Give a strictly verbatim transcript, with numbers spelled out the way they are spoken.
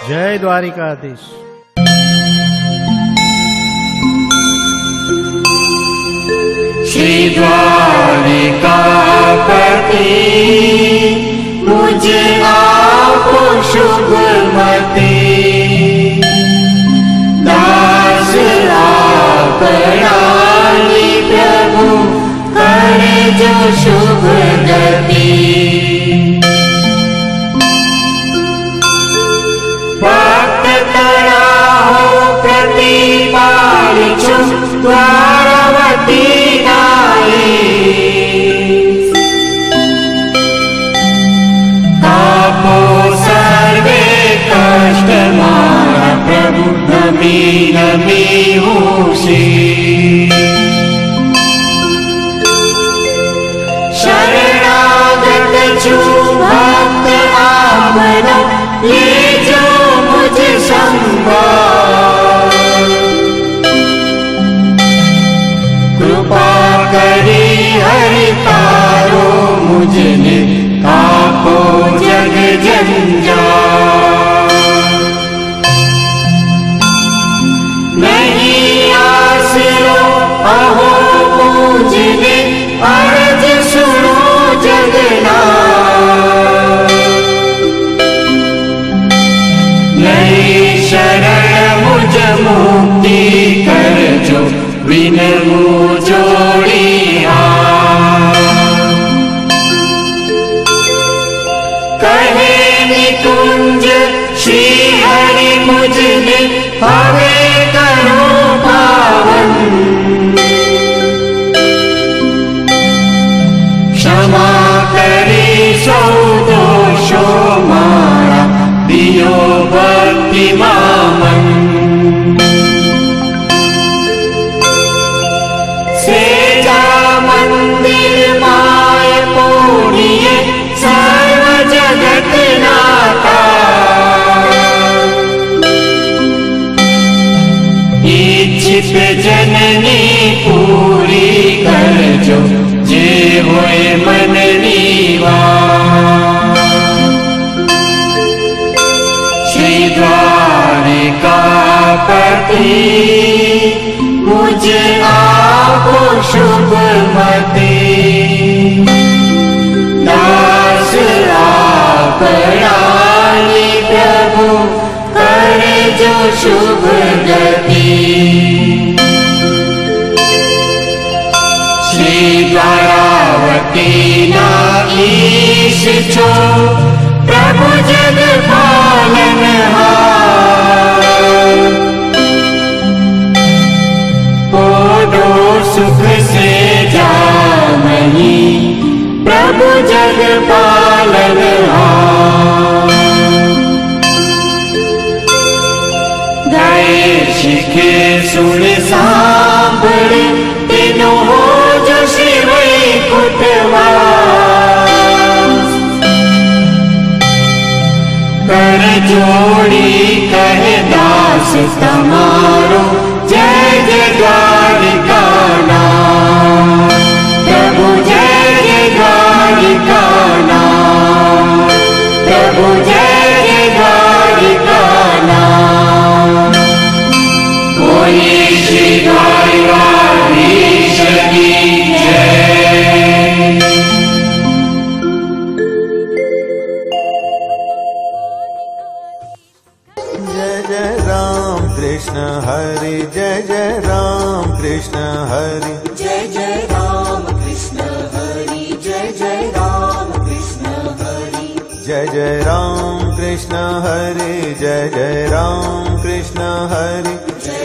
जय द्वारिकाधीश। श्री द्वारिकापति मुझे आप शुभमति, दास आपरानी प्रभु करे जो शुभ गति। भक्त तड़ा हो प्रतिपाल छुम द्वारवती नाई, तापो सर्वे कष्ट मारा प्रभु नमी नमी होशी। शरणागत छु भक्त आपना, ले जो मुझ संभाल। कृपा करी हरि तारो मुझने, तापो जग जंजाल। नहीं आसरो अहो मुझने, अर्ज सुनो जगन्नाथ। नहीं शरण मुझ मुक्ति कर जो, बिन मुँह जोड़ी हाथ। कहे निकुंज श्री हरि मुझने, हवे करो पावन। क्षमा करी सौ दोषो मारा, दियो भक्ति मामन। सेजा मंदिर माय पूर्णिये, सर्व जगत नाथा। इच्छित जननी पूरी कर जो, जे होए मन नीवा। श्री द्वारिकापति मुझे आप शुभमति, दास आपरानी प्रभु करे जो शुभ गति। श्री द्वारावती नाईश छो, प्रभु जग पालनहार। पोडो सुख से जामही, प्रभु जग पालनहार। गए शिखे सुन सांभळ, तीनों हो जो श्री वैकुंठवास। कर जोड़ी कहे दास तमारो, जय जय द्वारिका नाथ। प्रभु जय जय द्वारिका नाथ, प्रभु जय जय द्वारिका नाथ। कोई श्री द्वारिकाधीश की जय। जय जय राम कृष्ण हरि, जय जय राम कृष्ण हरि, जय जय राम कृष्ण हरि, जय जय राम कृष्ण हरि। जय जय राम कृष्ण हरि, जय जय राम कृष्ण हरि, जय